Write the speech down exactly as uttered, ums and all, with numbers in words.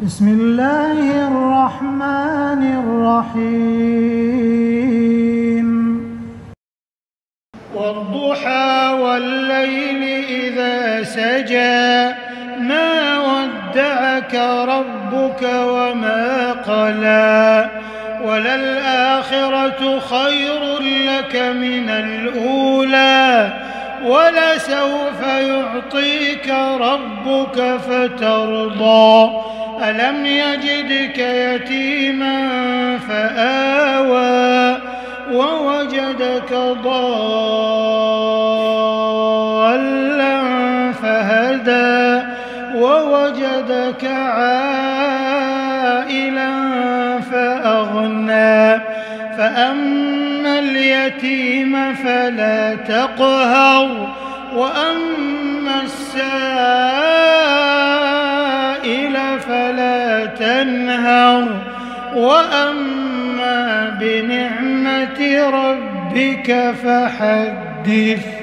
بسم الله الرحمن الرحيم والضحى والليل إذا سجى ما ودعك ربك وما قلى وللآخرة خير لك من الأولى ولسوف يعطيك ربك فترضى ألم يجدك يتيما فآوى ووجدك ضالا فهدى ووجدك عائلا فأغنى فأما اليتيم فلا تقهر وأما السائل فلا تنهر وأما بنعمة ربك فحدث.